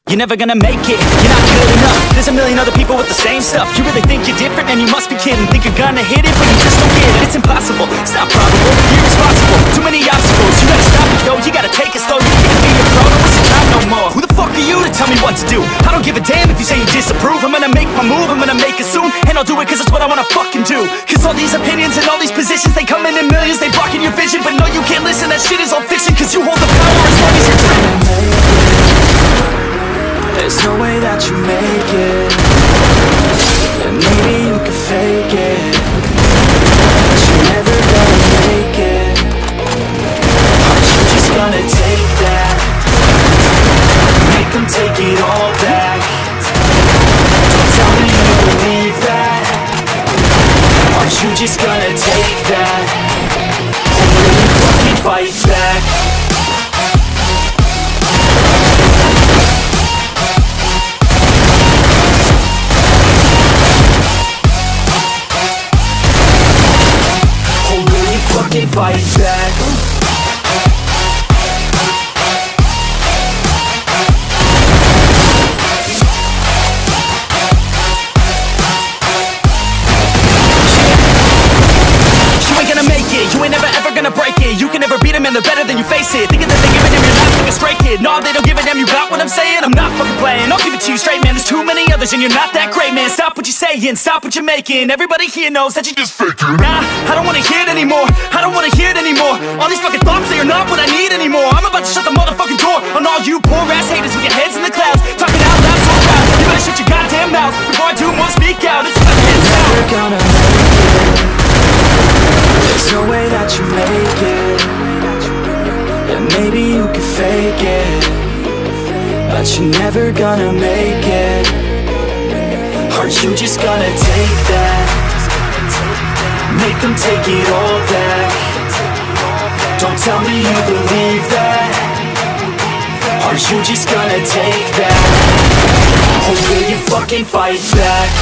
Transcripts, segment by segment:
You're never gonna make it, you're not good enough. There's a million other people with the same stuff. You really think you're different, and you must be kidding. Think you're gonna hit it, but you just don't get it. It's impossible, it's not probable, you're irresponsible. Too many obstacles, you gotta stop it, yo. You gotta take it slow, you can't be a pro, don't waste your time no more. Who the fuck are you to tell me what to do? I don't give a damn if you say you disapprove. I'm gonna make my move, I'm gonna make it soon. And I'll do it cause it's what I wanna fucking do. Cause all these opinions and all these positions, they come in millions, they blocking your vision. But no, you can't listen, that shit is all fiction. Cause you hold the power as long as you're dreaming. There's no way that you make it, and maybe you can fake it, but you're never gonna make it. Aren't you just gonna take that? Make them take it all back. Don't tell me you believe that. Aren't you just gonna take that? Or will you fucking fight back? Fight back. You ain't gonna make it, you ain't never ever gonna break it. You can never beat them and they're better than you, face it. Thinking that they're giving them, you're not like a stray kid. No, they don't give a damn, you got what I'm saying? I'm not fucking playing, I'll give it to you straight, man. There's too many others and you're not that great, man. Stop what you're saying, stop what you're making. Everybody here knows that you just faking. Nah, I don't wanna hear it anymore, I don't wanna hear it anymore. All these fucking thoughts, they are not what I need anymore. I'm about to shut the motherfucking door on all you poor ass haters with your heads in the clouds, talking out loud so proud. You better shut your goddamn mouth before I do more, speak out. It's about to get down. You're never gonna make it. There's no way that you make it, and maybe you can fake it, but you're never gonna make it. Aren't you just gonna take that? Make them take it all back. Don't tell me you believe that. Aren't you just gonna take that? Or will you fucking fight back?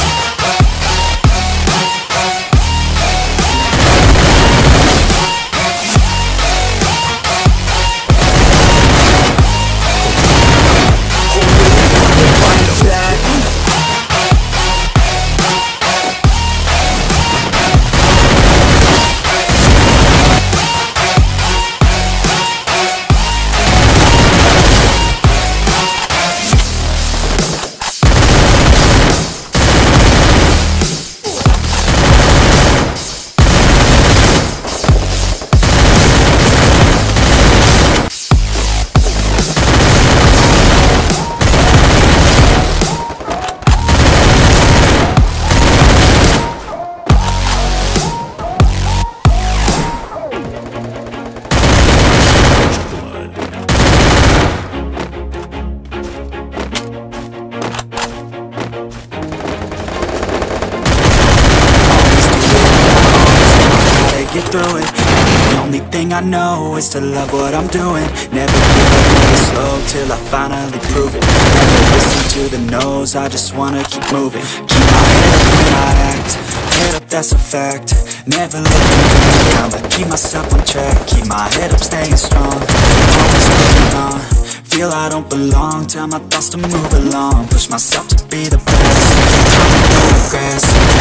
Through it. The only thing I know is to love what I'm doing. Never give up, never slow till I finally prove it. Never listen to the no's, I just wanna keep moving. Keep my head up when I act, head up, that's a fact. Never looking down, but keep myself on track. Keep my head up, staying strong, always moving on. Feel I don't belong, tell my thoughts to move along. Push myself to be the best, time to no regrets.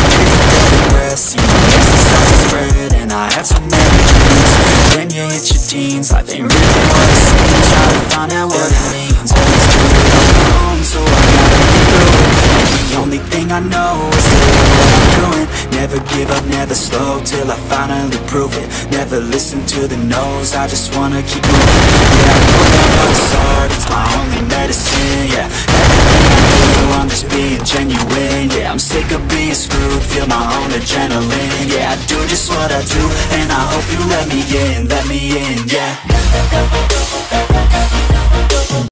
Every breath, see my message start to spread. And I had so many dreams. When you hit your teens, life ain't really what it seems. Try to find out what it means. Always do it on my own, so I gotta get through it. And the only thing I know is to love what I'm doing. Never give up, never slow till I finally prove it. Never listen to the no's, I just wanna keep moving. Yeah, I know that life's hard, it's my only medicine. Yeah, everything I do, I'm just being genuine. Yeah, I'm sick of being screwed, feel my own adrenaline. Yeah, I do just what I do, and I hope you let me in, yeah.